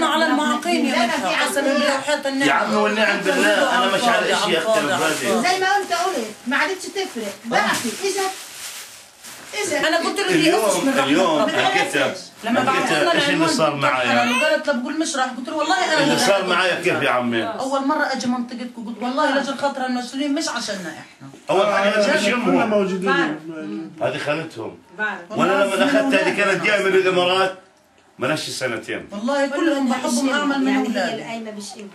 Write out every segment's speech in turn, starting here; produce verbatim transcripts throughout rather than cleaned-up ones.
على المعاقين يا مدحت قسما بالله وحياة النعم. يا عمي والنعم بالله انا مش على شيء اختلف. زي ما انت قلت ما عادتش تفرق بقى اجت اجت. انا قلت له اليوم اليوم حكيت لما بعثنا ايش اللي صار معايا؟ انا قالت له بقول مش راح قلت له والله انا اللي صار معايا كيف يا عمي؟ اول مره اجي منطقتكم قلت والله لاجل خاطر المسؤولين مش عشاننا احنا. اول حاجه مش كلنا موجودين. هذه خالتهم. وانا لما اخذت هذه كانت جايه من الامارات مناش سنتين. والله كلهم بحبهم اعمل من اولادي. القايمه بشقيهم.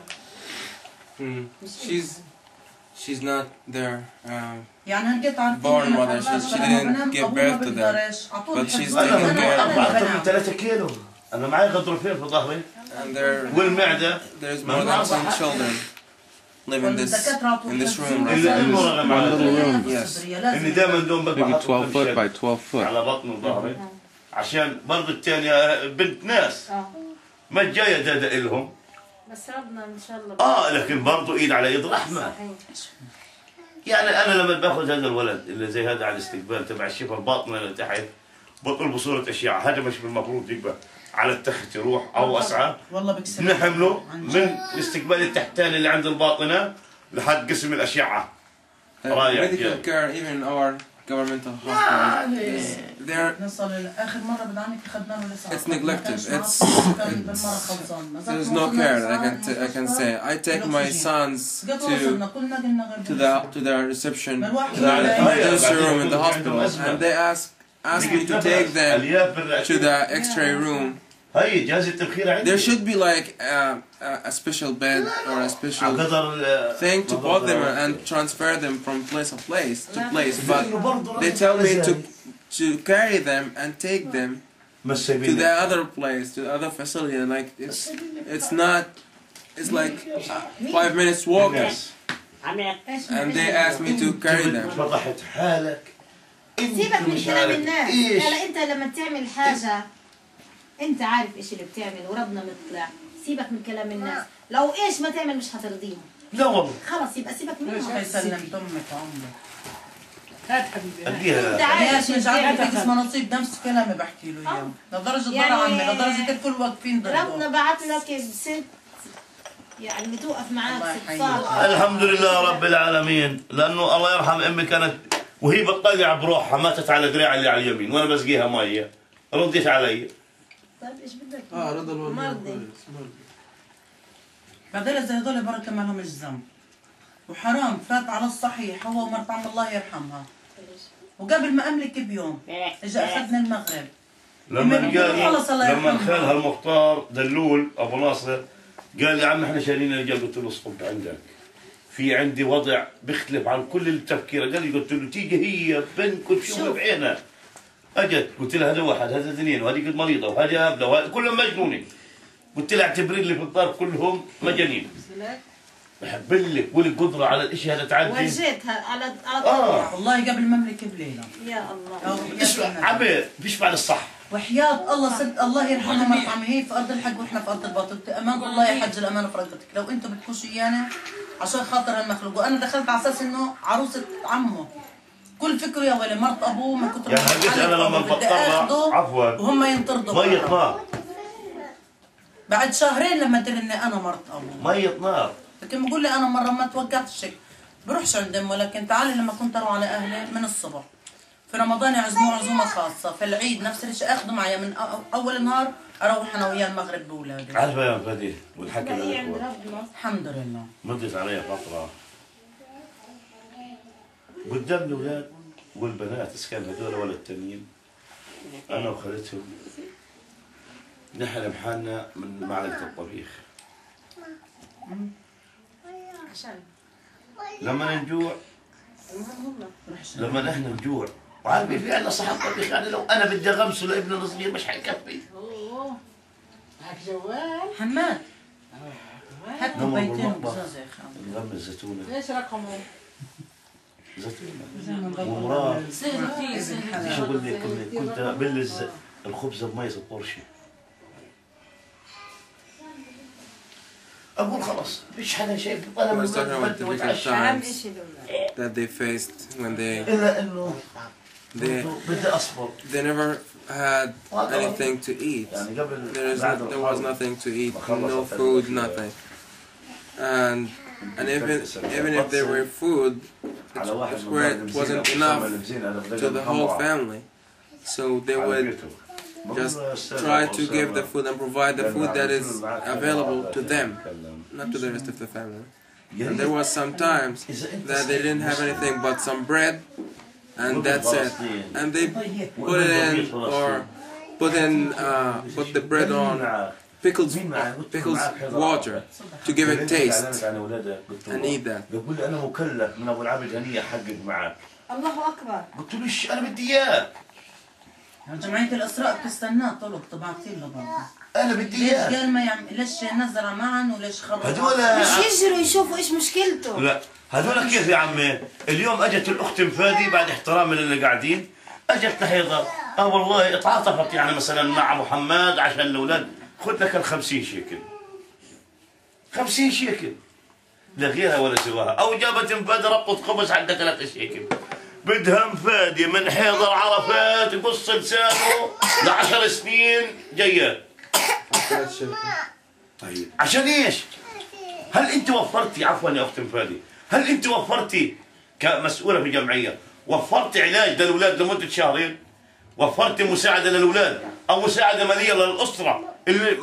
She's she's not their um, يعني هلقيت عارفين born mother. She, she didn't give birth to them, but she's taking care of them. أكثر من ثلاثة كيلو. أنا معي غضروفين في ظهري. And there والمعدة. there's more than ten children live in this in this room right now. Yes. إني دائما دوم بذبح twelve foot by twelve foot على بطن وظهري عشان برضه الثانية بنت ناس ما جاية دادا إلهم. بس ربنا ان شاء الله. اه لكن برضه ايد على ايد رحمه. يعني انا لما باخذ هذا الولد اللي زي هذا على الاستقبال تبع الشفا الباطنه اللي تحت بطلب بصوره اشعه، هذا مش بالمفروض يبقى على التحت يروح او اسعى. والله بكسر نحمله من الاستقبال التحتاني اللي عند الباطنه لحد قسم الاشعه. رايح medical care even our governmental hospitals they're نصل اخر مره بدعمك اخذنا له لسه. It's neglected. It's there's no care that I can t I can say. I take my sons to to the to the reception, to the emergency room in the hospital, and they ask ask me to take them to the X-ray room. There should be like uh, a special bed or a special thing to put them and transfer them from place to place to place, but they tell me to to carry them and take them to the other place, to the other facility, and like it's it's not, it's like five minutes walk, and they ask me to carry them. سيبك من كلام الناس. لا انت لما تعمل حاجه انت عارف ايش اللي بتعمل وربنا مطلع. سيبك من كلام الناس. لو ايش ما تعمل مش هترضيهم. لا والله. خلص يبقى سيبك منهم. الله يسلم امك وعمرك. هات حبيبي. اديها. ليش مش عارفه اسمه نصيب نفس كلامي بحكي له اياه. لدرجه ضل عمي لدرجه الكل واقفين ضده. ربنا بعت لك ست يعني بتوقف معاك ست صالحه. الحمد لله رب العالمين لانه الله يرحم امي كانت وهي بتطلع بروحها ماتت على دراعي اللي على اليمين وانا بسقيها ميه رديت علي. طيب ايش بدك؟ اه رضا مرضي. بعدين زي هذول بركه ما لهمش ذنب. وحرام فات على الصحيح هو ومرت عم الله يرحمها. وقبل ما املك بيوم اجى اخذنا المغرب. لما قال لما خالها المختار دلول ابو ناصر قال يا عم احنا شايلين الرجال قلت له اسقط عندك. في عندي وضع بيختلف عن كل التفكير قال لي قلت له تيجي هي بنت كل شيء بعينها. اجت قلت لها هذا واحد هذا اثنين وهذه قد مريضه وهذه هبله وهذه كلهم مجنونين. قلت لها اعتبري اللي في الدار كلهم مجانين. بحب لك والقدره على الشيء هذا تعدي. وجيتها على على اه والله قبل ما املك بليله. يا الله. بيشبع عمي بيشبع للصح. وحياة الله صدق الله يرحمها مرحمة هي في أرض الحق وإحنا في أرض الباطل. أمان الله يا حج الأمانة في رقبتك. لو أنتم بتكونوا إيانا عشان خاطر هالمخلوق وأنا دخلت على أساس إنه عروسة عمه. كل فكره يا ولي مرت أبوه من كتر ما يعني أنا لما بطلع عفوا وهم ينطردوا. مية نار. بعد شهرين لما تقول إني أنا مرت أبوه. مية نار. لكن بقول لي أنا مرة ما توقعتش هيك. بروحش عند أمه لكن تعالي لما كنت أروح على أهلي من الصبح. في رمضان يعزموا عزومه خاصه، في العيد نفس الشيء اخذوا معي من اول النهار اروح انا وياه المغرب باولادي. عارفه يا فادي والحكي للاخوه الحمد لله مضت علي فتره قدام الاولاد والبنات اذا كان هذول ولا التانيين انا وخالتهم نحن بحالنا من معركه الطبيخ. لما نجوع لما نحن نجوع وعارفين في عندنا صحن طبيخ يعني لو انا بدي اغمسه لابننا الصغير مش حيكفي. اوه معك جوال؟ حماد هات كوبايتين وبزاز يا اخي. نغمس زيتونه. ايش رقمه؟ زيتونه ومراه ايش اقول لك كنت ابلز الخبز بمية الطرشه. اقول خلاص مش حدا شايف طلب that they faced when they الا انه they they never had anything to eat. There is no, there was nothing to eat, no food, nothing. And and even even if there were food, it wasn't enough to the whole family. So they would just try to give the food and provide the food that is available to them, not to the rest of the family. And there was some times that they didn't have anything but some bread, and that's it. And they put it in or put in uh, put the bread on pickles pickles water to give it taste and eat that. الله أكبر. قلت له ايش انا بدي اياه. جمعية الإسراء بتستناه طلب طبعتين له برضه. انا بدي ليش اياه. قال ما يعمل ليش نزل معا وليش خرج؟ هذول مش يجروا يشوفوا ايش مشكلته. لا هذول كيف يا عمي؟ اليوم اجت الاخت مفادي بعد احترام اللي قاعدين، اجت لحيضه، اه والله اتعاطفت يعني مثلا مع محمد عشان الاولاد، خذ لك ال خمسين شيكل. خمسين شيكل. لا غيرها ولا سواها، او جابت مفادي ربطة خبز عندها ثلاثة شيكل. بدها مفادي من حيضر عرفات يقص لسانه لعشر سنين جايات. طيب عشان ايش؟ هل انت وفرتي عفوا يا اخت مفادي، هل انت وفرتي كمسؤوله في جمعيه وفرتي علاج للاولاد لمده شهرين؟ وفرتي مساعده للاولاد او مساعده ماليه للاسره اللي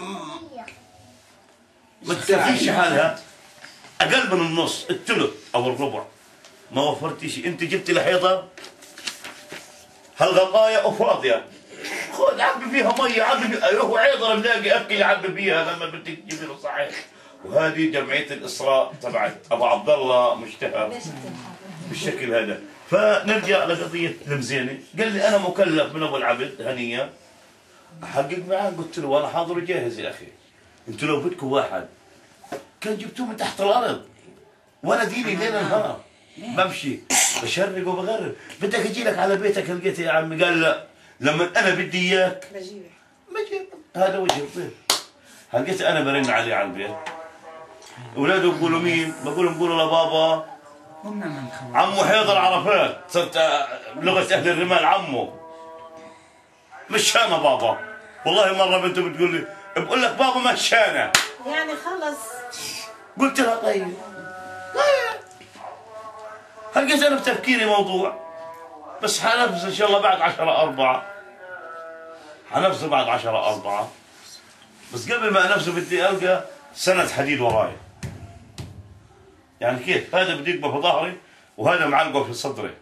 ما تكفيش حالها؟ اقل من النص، الثلث او الربع ما وفرتي شيء. انت جبتي لحيضه هالغطايا وفاضيه، خذ عبي فيها ميه، عبي هو عيضه ملاقي اكل يعبي فيها لما بدك تجيبي له صحيح. وهذه جمعيه الاسراء تبعت ابو عبد الله مشتهى بالشكل هذا. فنرجع لقضيه المزينه، قال لي انا مكلف من ابو العبد هنيه احقق معاه. قلت له وانا حاضر وجاهز يا اخي، انتوا لو بدكم واحد كان جبتوه من تحت الارض وانا ديني ليل نهار بمشي بشرق وبغرب. بدك اجي لك على بيتك لقيت يا عمي؟ قال لا، لما انا بدي اياك بجيبك بجيب. هذا وجه الضيف. لقيت انا برن عليه على البيت، اولاده بيقولوا مين؟ بقول لهم قولوا لبابا عمو حيدر عرفات. صرت بلغه اهل الرمال عمو، مش انا بابا. والله مره بنته بتقول لي بقول لك بابا مش انا، يعني خلص. قلت لها طيب لقيت انا بتفكيري موضوع، بس حنفذ ان شاء الله بعد عشرة أربعة، حنفذ بعد عشرة أربعة. بس قبل ما انفذه بدي القى سند حديد وراي. يعني كيف؟ هذا بدي يقبل في ظهري وهذا معلقه في صدري.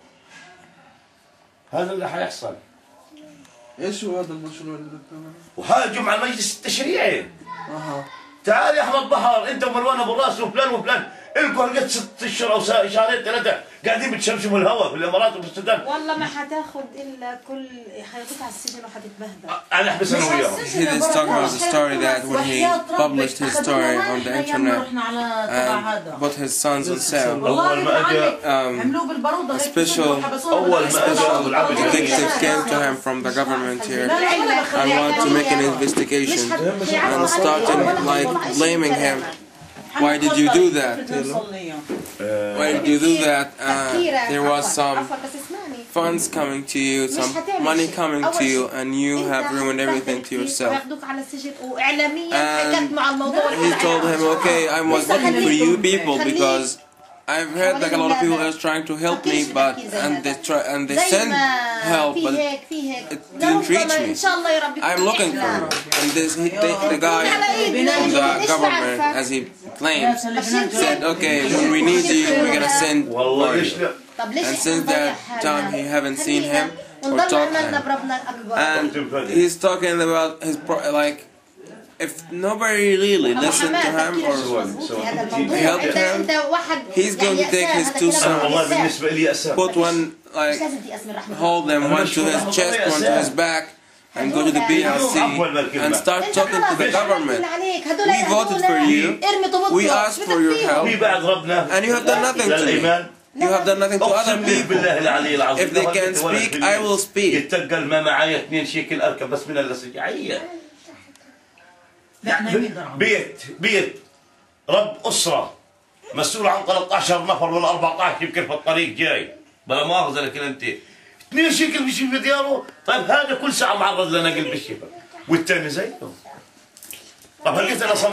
هذا اللي حيحصل. ايش هو هذا المشروع اللي بتعمله؟ وهذا جمعة المجلس التشريعي. اها تعال يا احمد بحر، انت ومروان ابو الراس وفلان وفلان، الكم لقيت ست اشهر او شهرين ثلاثه قاعدين بتشمشموا الهواء في الامارات وفي السودان. والله ما حتاخذ الا كل حيطلع على السجن وحتتبهدل. انا احبس انا وياهم. He is talking about the story that when he published his story on the internet and put his sons on sale, اول ما اجى um, a special اول ما اجى detective came to him from the government here and wanted to make an investigation and started like blaming him. Why did you do that? Why did you do that? Uh, there was some funds coming to you, some money coming to you, and you have ruined everything to yourself. And he told him, okay, I was looking for you people because I've heard like a lot of people are trying to help me, but and they try and they send help, but it didn't reach me. I'm looking for you, and this he, the, the guy from the government, as he claims, said, okay, when we need you, we're gonna send for you. And since that time, he haven't seen him or talked to him, and he's talking about his pro like. If nobody really listened to him or helped him, he's going to take his two sons, put one like, hold them one to his chest, one to his back, and go to the B L C and start talking to the government. We voted for you, we asked for your help, and you have done nothing to me. You have done nothing to other people. If they can speak, I will speak. بيت بيت رب أسرة مسؤول عن ثلاثة عشر نفر ولا أربعة عشر يمكن في الطريق جاي بلا مؤاخذة، لكن أنت اثنين شيكل بيجي في دياره. طيب هذا كل ساعه معرض لنقل بالشبك والثاني زيه. طب هل انا